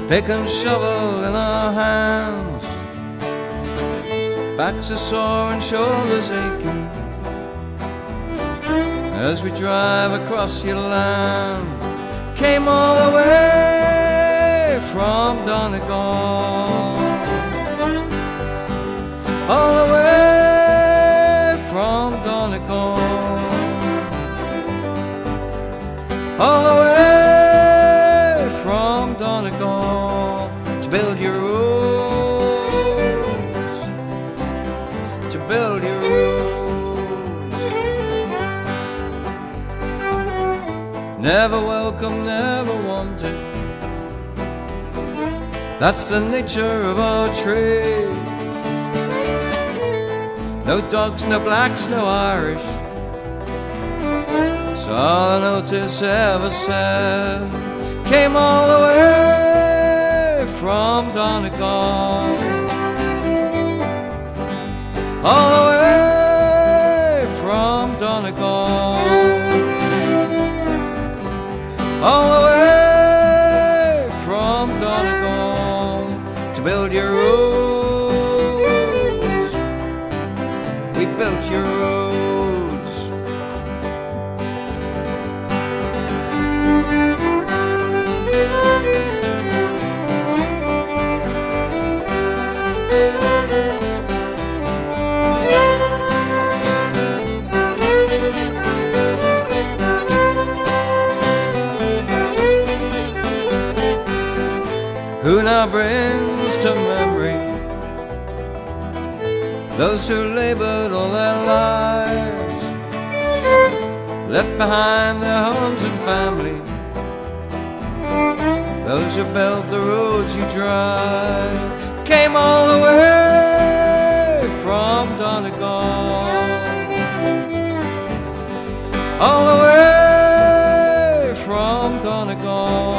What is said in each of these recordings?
pick and shovel in our hands, backs are sore and shoulders aching, as we drive across your land. Came all the way from Donegal, all the way from Donegal, all the way from Donegal, to build your roads, to build your roads. Never welcome, never wanted, that's the nature of our trade. No dogs, no blacks, no Irish, so all the notice ever said. Came all the way from Donegal, all the way from Donegal, all the way from Donegal, to build your roads. We built your roads. Who now brings to memory those who labored all their lives, left behind their homes and family, those who built the roads you drive. Came all the way from Donegal, all the way from Donegal,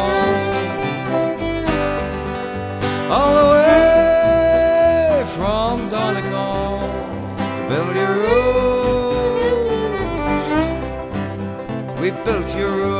all the way from Donegal, to build your roads. We built your roads.